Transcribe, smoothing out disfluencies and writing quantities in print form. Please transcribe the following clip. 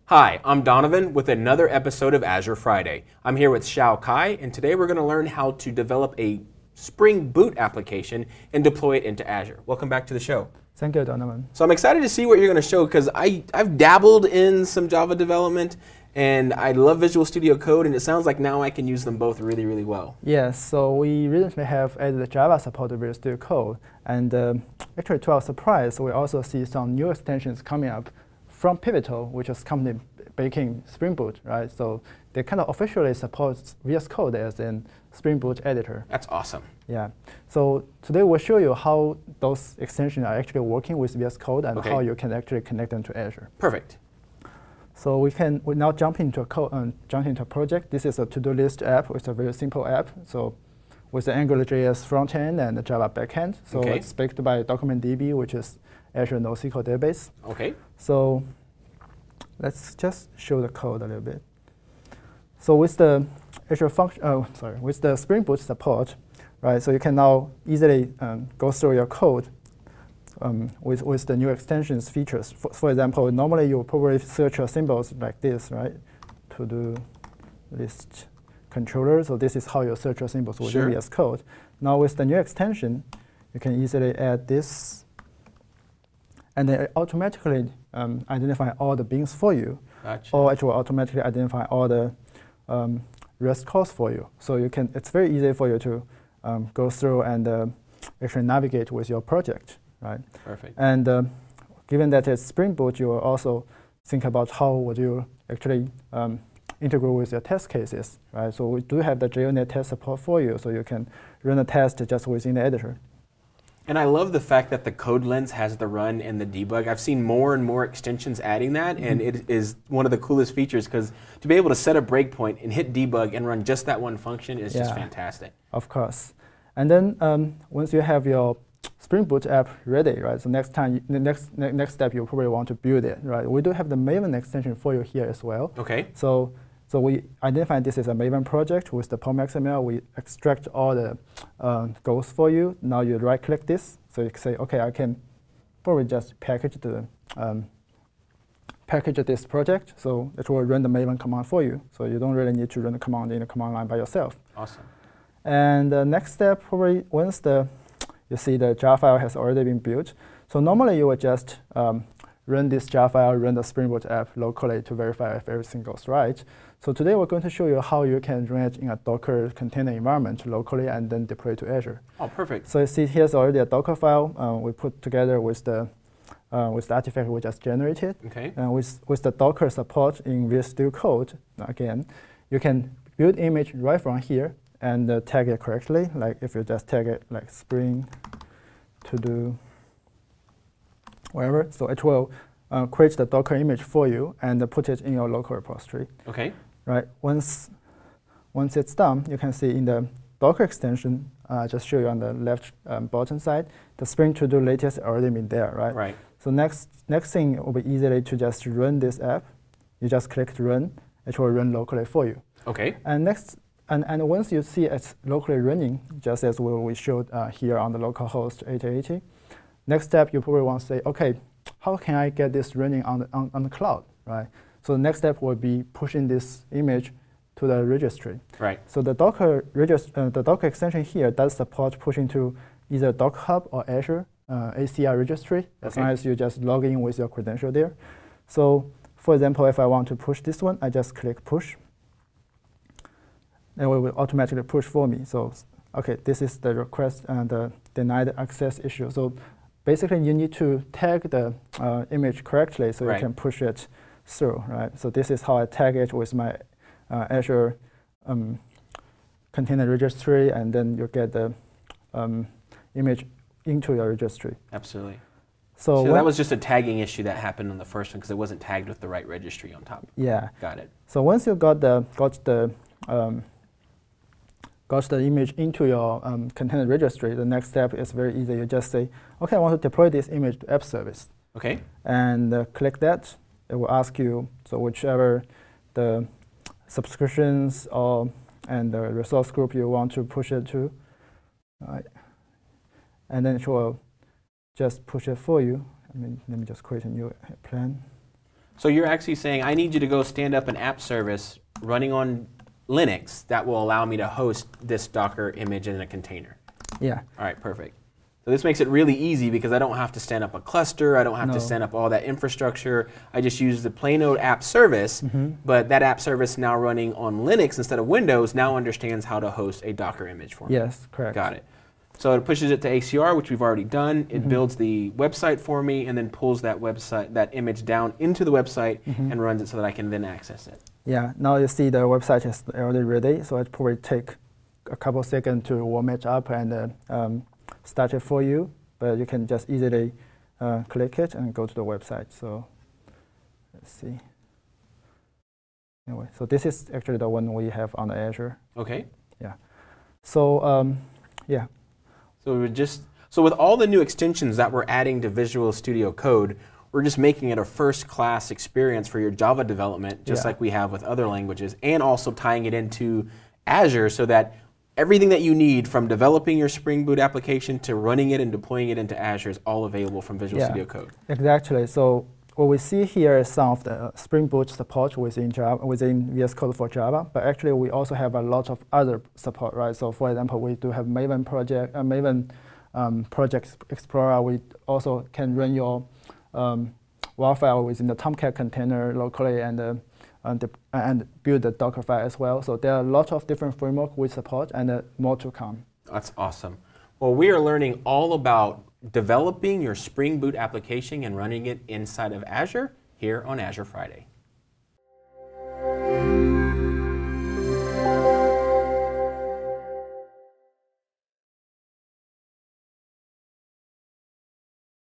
Hi, I'm Donovan with another episode of Azure Friday. I'm here with Xiaokai, and today we're going to learn how to develop a Spring Boot application and deploy it into Azure. Welcome back to the show. Thank you, Donovan. So I'm excited to see what you're going to show because I've dabbled in some Java development, and I love Visual Studio Code, and it sounds like now I can use them both really, really well. Yes, so we recently have added Java support to Visual Studio Code, and actually to our surprise, we also see some new extensions coming up from Pivotal, which is company baking Spring Boot, right? So they kind of officially support VS Code as a Spring Boot editor. That's awesome. Yeah. So today we'll show you how those extensions are actually working with VS Code and how you can actually connect them to Azure. Perfect. So we now jump into a project. This is a to-do list app. It's a very simple app. So with the AngularJS front end and the Java backend. So it's backed by DocumentDB, which is Azure NoSQL database. Okay. So let's just show the code a little bit. So with the Azure function, with the Spring Boot support, right? So you can now easily go through your code with the new extensions features. For example, normally you would probably search your symbols like this, right? To-do list controller. So this is how you search your symbols within VS Code. Now with the new extension, you can easily add this, and then automatically identify all the bins for you, or actually automatically identify all the REST calls for you. So you can. It's very easy for you to go through and actually navigate with your project, right? Perfect. And given that it's Spring Boot, you will also think about how would you actually integrate with your test cases, right? So we do have the JUnit test support for you, so you can run a test just within the editor. And I love the fact that the code lens has the run and the debug. I've seen more and more extensions adding that, and it is one of the coolest features because to be able to set a breakpoint and hit debug and run just that one function is just fantastic. Of course. And then once you have your Spring Boot app ready, right? So next step, you probably want to build it, right? We do have the Maven extension for you here as well. Okay. So we identify this as a Maven project with the POM XML. We extract all the goals for you. Now you right-click this, so you can say, okay, I can probably just package this project, so it will run the Maven command for you. So you don't really need to run the command in the command line by yourself. Awesome. And the next step, probably once you see the jar file has already been built. So normally you would just run this jar file, run the Spring Boot app locally to verify if everything goes right. So today we're going to show you how you can run it in a Docker container environment locally and then deploy to Azure. Oh, perfect. So you see here's already a Docker file we put together with the artifact we just generated. Okay. And with the Docker support in Visual Studio Code, again, you can build image right from here and tag it correctly. Like if you just tag it like Spring to do whatever, so it will create the Docker image for you and put it in your local repository. Okay. Right. Once it's done, you can see in the Docker extension, just show you on the left bottom side, the Spring to do latest already been there, right? Right. So next thing will be easily to just run this app. You just click to run, it will run locally for you. Okay. And once you see it's locally running, just as we showed here on the localhost 8080, next step you probably want to say, okay, how can I get this running on the cloud, right? So the next step will be pushing this image to the registry. Right. So the Docker extension here does support pushing to either Docker Hub or Azure ACR registry, as long as you just log in with your credential there. So for example, if I want to push this one, I just click push. And it will automatically push for me. So okay, this is the request and the denied access issue. So basically, you need to tag the image correctly so you can push it through, right? So this is how I tag it with my Azure container registry, and then you get the image into your registry. Absolutely. So that was just a tagging issue that happened on the first one because it wasn't tagged with the right registry on top. Yeah. Got it. So once you got the image into your container registry, the next step is very easy. You just say, okay, I want to deploy this image to app service. Okay. And click that. It will ask you, so whichever the subscriptions and the resource group you want to push it to. Right. And then it will just push it for you. Let me just create a new plan. So you're actually saying, I need you to go stand up an app service running on Linux that will allow me to host this Docker image in a container. Yeah. All right, perfect. So this makes it really easy because I don't have to stand up a cluster. I don't have to stand up all that infrastructure. I just use the plain old app service, but that app service now running on Linux instead of Windows now understands how to host a Docker image for me. Yes, correct. Got it. So it pushes it to ACR, which we've already done. It builds the website for me and then pulls that website, that image down into the website and runs it so that I can then access it. Yeah, now you see the website is already ready, so it probably take a couple seconds to warm it up and start it for you, but you can just easily click it and go to the website. So let's see. Anyway, so this is actually the one we have on Azure. Okay. Yeah. So yeah. So with all the new extensions that we're adding to Visual Studio Code, we're just making it a first-class experience for your Java development, just like we have with other languages, and also tying it into Azure so that everything that you need from developing your Spring Boot application to running it and deploying it into Azure is all available from Visual Studio Code. Exactly. So what we see here is some of the Spring Boot support within Java, within VS Code for Java, but actually we also have a lot of other support, right? So for example, we do have Maven project, Project Explorer. We also can run your WAR file within the Tomcat container locally and build the Docker file as well. So there are a lot of different frameworks we support and more to come. That's awesome. Well, we are learning all about developing your Spring Boot application and running it inside of Azure here on Azure Friday.